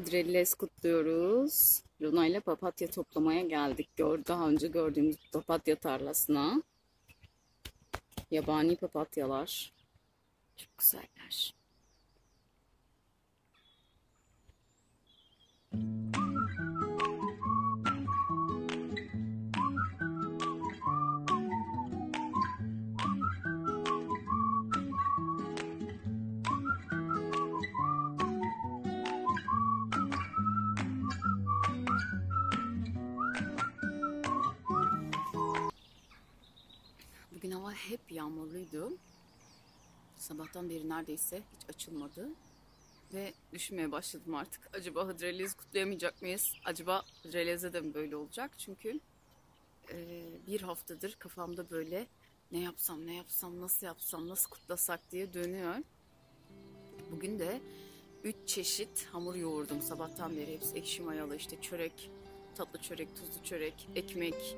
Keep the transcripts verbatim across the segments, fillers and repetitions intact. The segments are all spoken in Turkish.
Hıdrellez kutluyoruz. Luna ile papatya toplamaya geldik. Gör, daha önce gördüğümüz papatya tarlasına. Yabani papatyalar. Çok güzeller. Bugün hava hep yağmurluydu. Sabahtan beri neredeyse hiç açılmadı. Ve düşünmeye başladım artık. Acaba Hıdrellez kutlayamayacak mıyız? Acaba Hıdrellez'de de mi böyle olacak? Çünkü e, bir haftadır kafamda böyle ne yapsam, ne yapsam, nasıl yapsam, nasıl kutlasak diye dönüyor. Bugün de üç çeşit hamur yoğurdum sabahtan beri. Hepsi ekşi mayalı, işte çörek, tatlı çörek, tuzlu çörek, ekmek.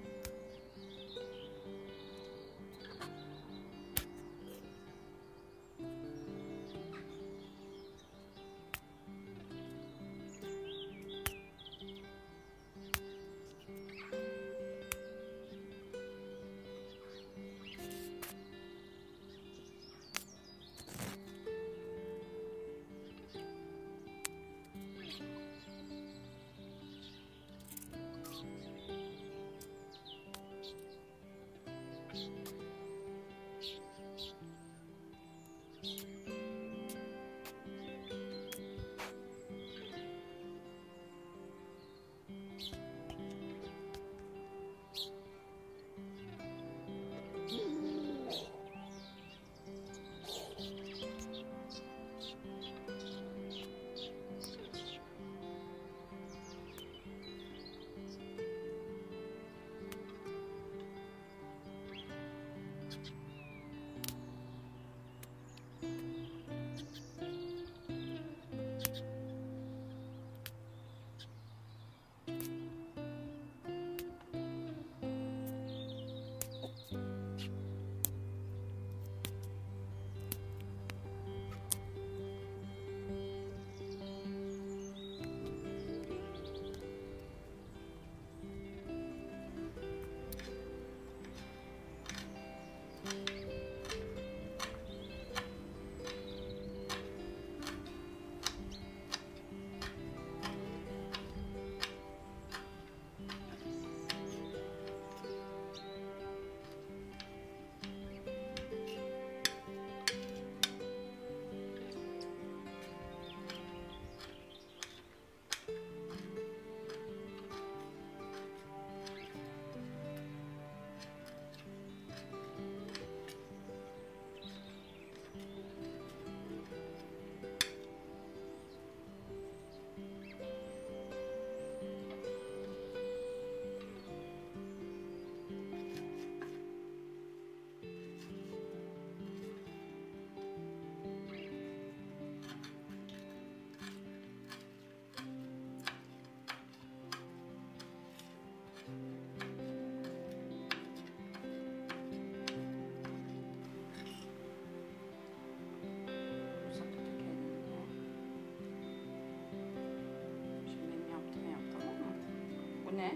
Bu ne?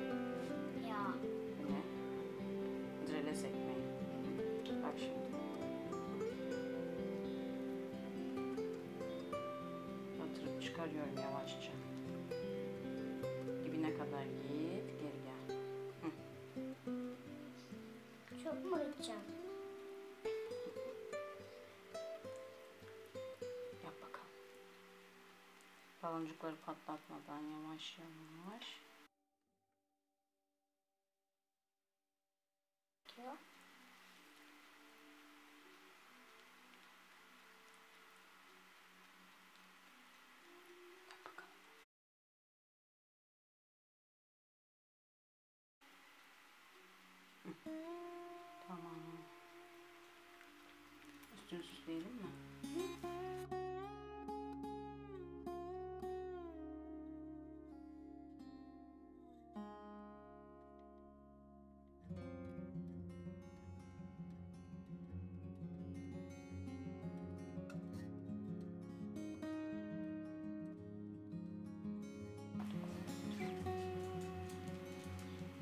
Ya. Bu ne? Hıdrellez ekmeği. Bak şimdi. Batırıp çıkarıyorum yavaşça. Dibine kadar git, geri gel. Hı. Çok mu gideceğim? Yap bakalım. Baloncukları patlatmadan yavaş yavaş. Ya. Tamam. Üstünü süsleyelim mi?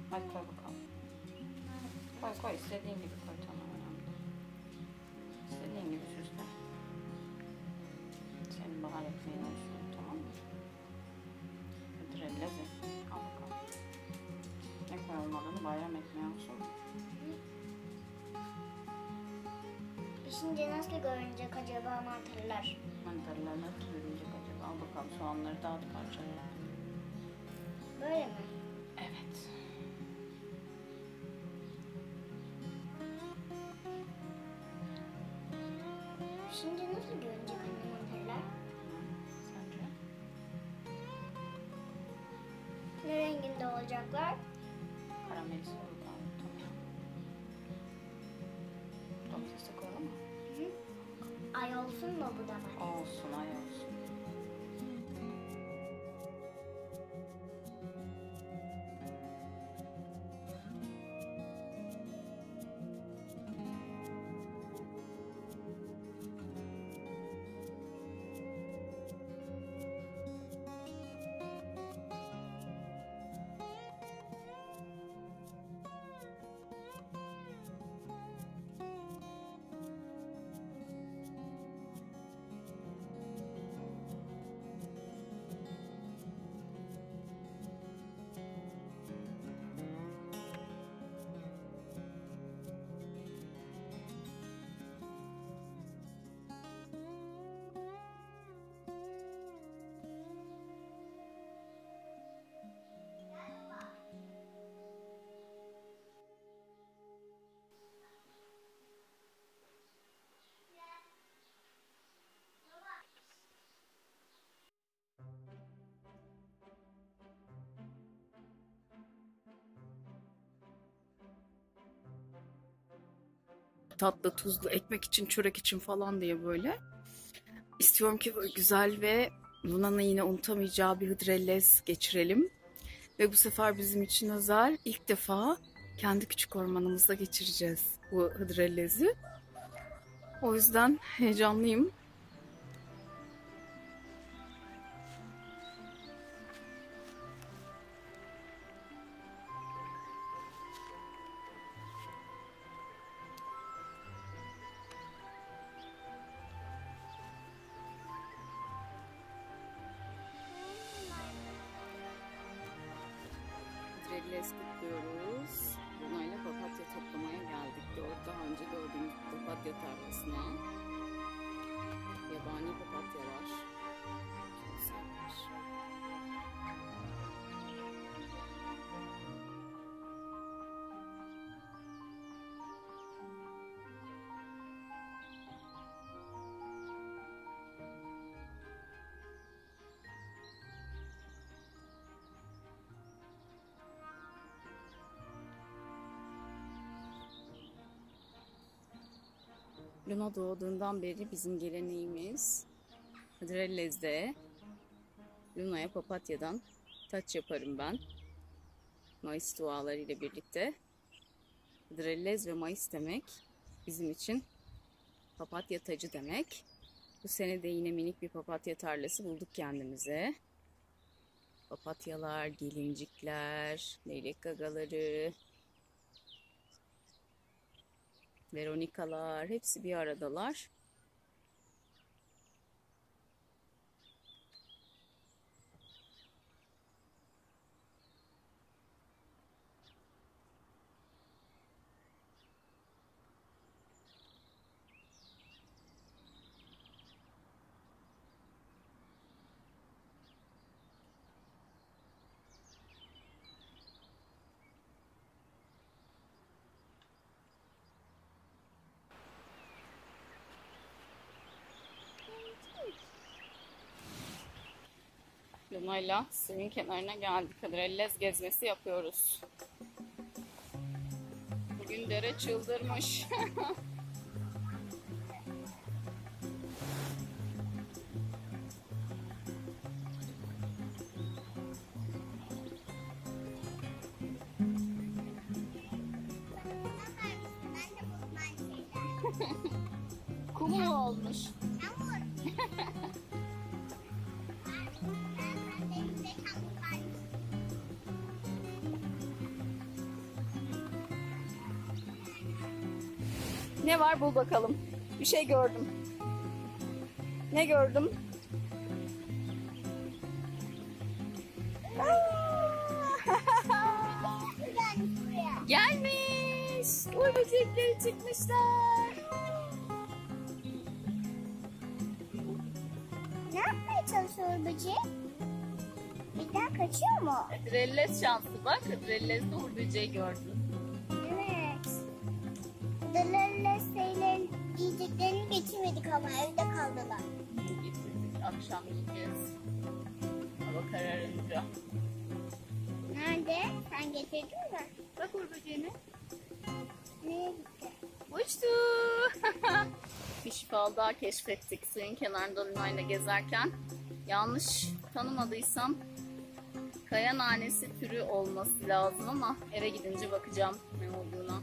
Hadi koy bakalım. Koy koy istediğin gibi koy, tamam, önemli. İstediğin gibi süsle. Senin bahar ekmeğin olsun, tamam mı? Hıdrellezi. Al bakalım. Ne koyalım adını? Bayram ekmeği olsun mu? Pişince nasıl görünecek acaba mantarlar? Mantarlar nasıl görünecek acaba? Al bakalım, soğanları dağıt parçalara. Böyle mi? Evet. Pişince nasıl görünecek anne mantarlar? Sence? Ne renginde olacaklar? Karamelisi olur galiba. Tamam. Domatesi koyalım mı? Hı? Ay olsun mu bu da bak? Olsun, ay olsun. Tatlı, tuzlu, ekmek için, çörek için falan diye böyle. İstiyorum ki böyle güzel ve Luna'nın yine unutamayacağı bir hıdrellez geçirelim. Ve bu sefer bizim için özel, ilk defa kendi küçük ormanımızda geçireceğiz bu hıdrellezi. O yüzden heyecanlıyım. Hıdrellez kutluyoruz. Luna'yla papatya toplamaya geldik. Dört daha önce gördüğümüz papatya tarlasına. Yabani papatyalar. Çok sevmiş. Luna doğduğundan beri bizim geleneğimiz hıdrellezde Luna'ya papatyadan taç yaparım ben. Mayıs duaları ile birlikte. Hıdrellez ve Mayıs demek bizim için papatya tacı demek. Bu sene de yine minik bir papatya tarlası bulduk kendimize. Papatyalar, gelincikler, leylek gagaları, veronikalar hepsi bir aradalar. Luna'yla suyun kenarına geldik. Hıdrellez gezmesi yapıyoruz. Bugün dere çıldırmış. Kum mu olmuş? Ne var bul bakalım. Bir şey gördüm. Ne gördüm? Gelmiş. Uy böcekleri çıkmışlar. Ne yapmaya çalışıyor böcek? Birden kaçıyor mu? Hıdrellez şanslı bak. Hıdrellez'de Uğur böceği gördü. Evet. Hıdrellez şeylerin yiyeceklerini getirmedik ama evde kaldılar. Getirdik. Akşam yiyeceğiz. Hava kararınca. Nerede? Sen getirdin mi? Bak Uğur böceğine. Nereye gitti? Uçtu. Bir şifalı daha keşfettik suyun kenarında Luna'yla gezerken. Yanlış tanımadıysam kaya nanesi türü olması lazım ama eve gidince bakacağım ne olduğuna.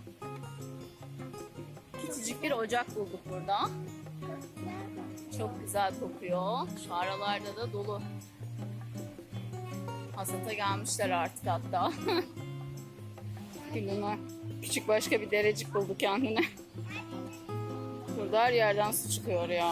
Küçücük bir ocak bulduk burada. Çok güzel kokuyor. Şu aralarda da dolu. Hasata gelmişler artık hatta. Luna küçük başka bir derecik buldu kendine. Burada her yerden su çıkıyor ya.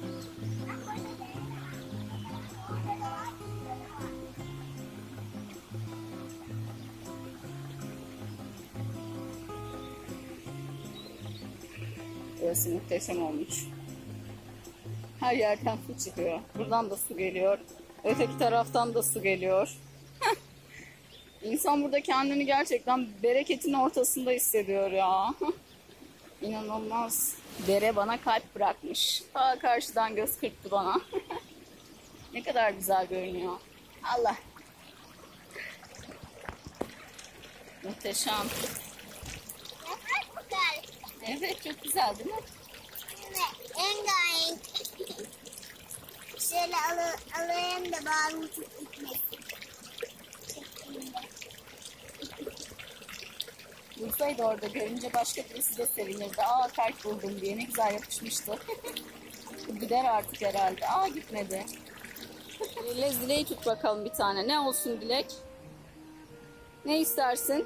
Burası muhteşem olmuş. Her yerden su çıkıyor. Buradan da su geliyor. Öteki taraftan da su geliyor. İnsan burada kendini gerçekten bereketin ortasında hissediyor ya. İnanılmaz. Dere bana kalp bırakmış. Ta karşıdan göz kırptı bana. Ne kadar güzel görünüyor. Allah. Muhteşem. Yaprak güzel. Evet çok güzel değil mi? Evet. Rengarenk. Şöyle alı, alayım da bağımı çok gitmesin. Dursaydı orada görünce başka birisi de sevinirdi. Aa kalp buldum diye ne güzel yapışmıştı. Gider artık herhalde. Aa gitmedi. Lez dileği tut bakalım bir tane. Ne olsun dilek? Ne istersin?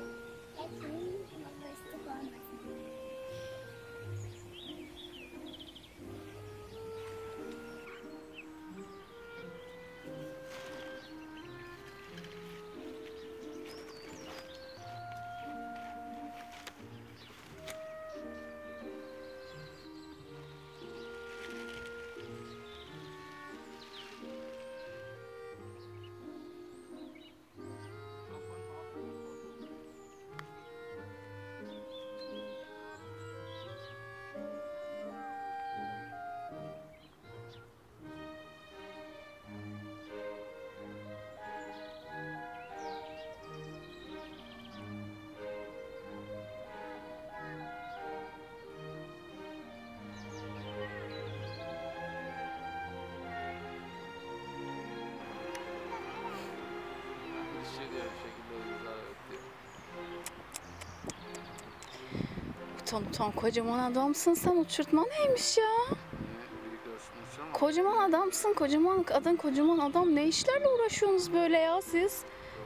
Utan utan kocaman adamsın sen, uçurtma neymiş ya? Kocaman adamsın, kocaman adın, kocaman adam, ne işlerle uğraşıyorsunuz böyle ya siz?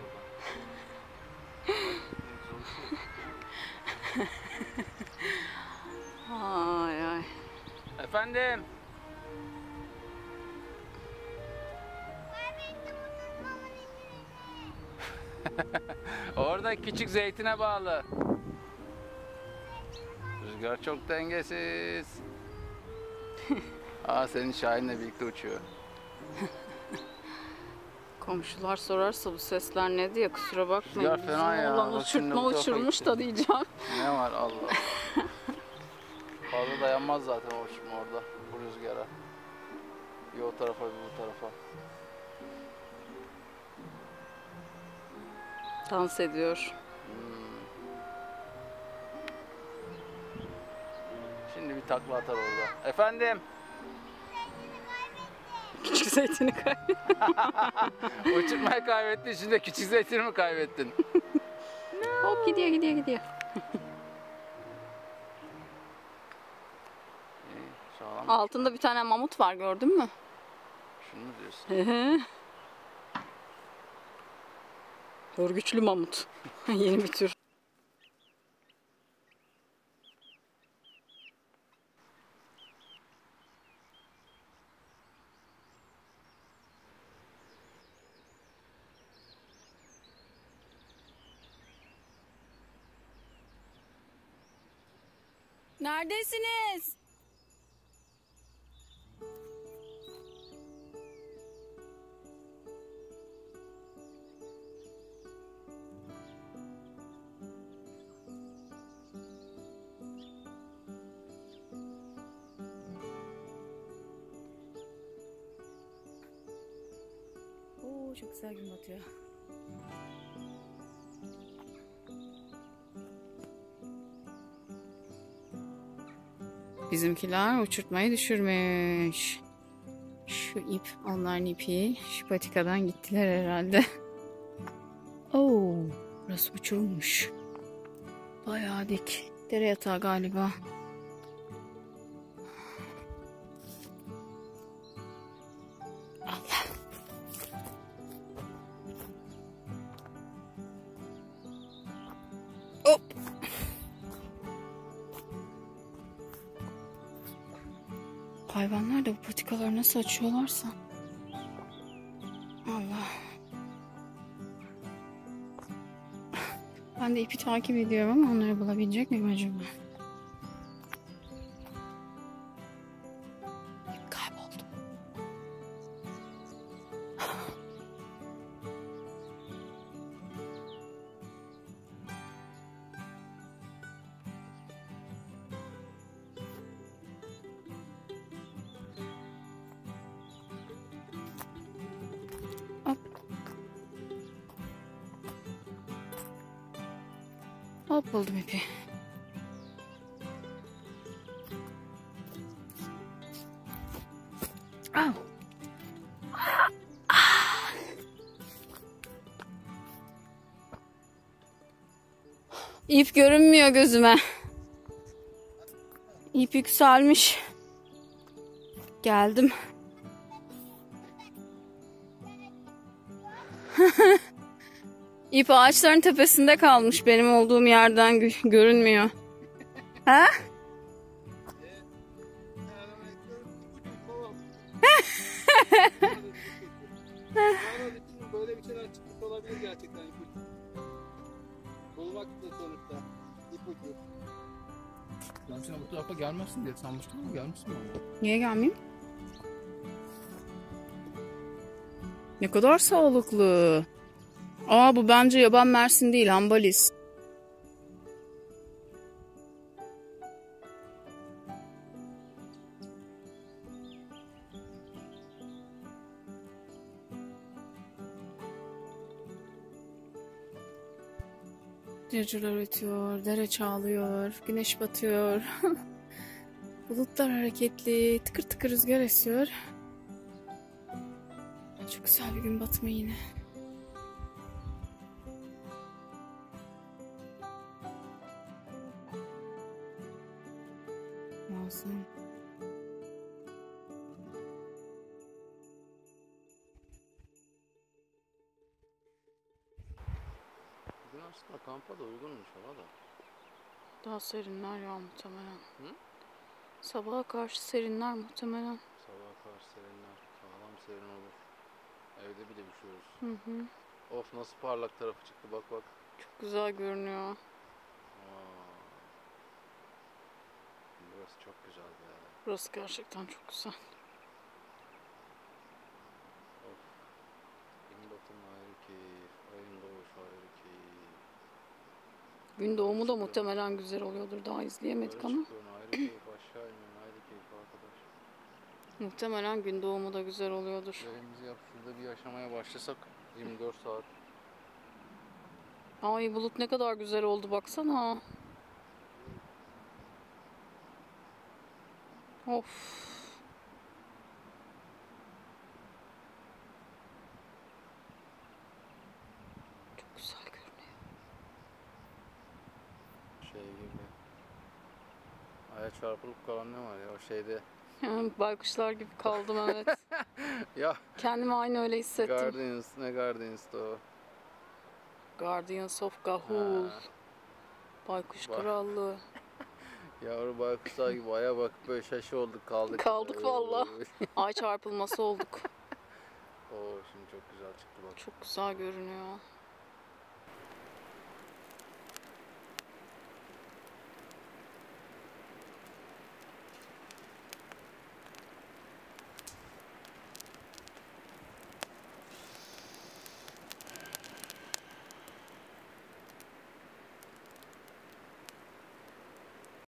Ay ay. Efendim? Orada küçük zeytine bağlı. Rüzgar çok dengesiz. Aa senin Şahin'le birlikte uçuyor. Komşular sorarsa bu sesler ne diye kusura bakmayın. Rüzgar fena ya. Ulan Bak şimdi uçurtma bu tarafa uçurmuş gitti. da diyeceğim. Ne var Allah. Fazla dayanmaz zaten o uçurtma orada bu rüzgara. Bir o tarafa bir bu tarafa. Dans ediyor. Hmm. Şimdi bir takla atar orada. Efendim? Küçük zeytini kaybetti. Uçurtmayı kaybettin, şimdi küçük zeytini mi kaybettin? Hop gidiyor gidiyor gidiyor. İyi, sağlam. Altında bir tane mamut var, gördün mü? Şunu mu diyorsun? Hı hı. Hörgüçlü mamut. Yeni bir tür. Neredesiniz? Oo, çok güzel gün batıyor. Bizimkiler uçurtmayı düşürmüş. Şu ip, onların ipi. Şu patikadan gittiler herhalde. Oo, burası uçurmuş. Bayağı dik. Dere yatağı galiba. Allah. Hop. Hayvanlar da bu patikaları nasıl açıyorlarsa. Allah. Ben de ipi takip ediyorum ama onları bulabilecek miyim acaba? İp kayboldu. Hop. Hop, buldum ipi. Au. İp görünmüyor gözüme. İp yükselmiş. Geldim. İp ağaçların tepesinde kalmış. Benim olduğum yerden gö- görünmüyor. Ha? Böyle bir şeyler çıkmış olabilir gerçekten ipucu. Bulmak da sonuçta ipucu. Ben sana bu tarafa gelmezsin diye sanmıştım ama gelmişsin bana. Niye gelmeyeyim? Ne kadar sağlıklı. Aa, bu bence yaban mersin değil, hambalis. Cırcırlar ötüyor, dere çağlıyor, güneş batıyor. Bulutlar hareketli, tıkır tıkır rüzgar esiyor. Çok güzel bir gün batımı yine. Muazzam. Bugün aslında kampa da uygunmuş hava da. Daha serinler ya muhtemelen. Hı? Sabaha karşı serinler muhtemelen. Sabaha karşı serinler. Sağlam serin olur. Evde bile üşüyoruz. Hı hı. Of, nasıl parlak tarafı çıktı, bak bak. Çok güzel görünüyor. Aa. Burası çok güzel be. Burası gerçekten çok güzel. Of. Gün batımı ayrı keyif. Ayın doğuşu ayrı keyif. Gün doğumu da muhtemelen güzel oluyordur. Daha izleyemedik Yukarı ama. çıkıyorsun ayrı keyif, aşağı iniyorsun ayrı keyif arkadaş. Muhtemelen gün doğumu da güzel oluyordur. Elimizi yap, şurada bir yaşamaya başlasak yirmi dört saat. Ay, bulut ne kadar güzel oldu baksana. Of. Çok güzel görünüyor. Şey gibi. Aya çarpılıp kalan ne var ya o şeyde. Yani baykuşlar gibi kaldım, evet. Ya Kendimi aynı öyle hissettim. Guardians, ne Guardians'tı o? Guardians of Ga'Hoole. Ha. Baykuş Bak. Krallığı. Yavru baykuşlar gibi aya bakıp böyle şaşı olduk kaldık. Kaldık valla. Ay çarpılması olduk. Oo, şimdi çok güzel çıktı bak. Çok güzel görünüyor.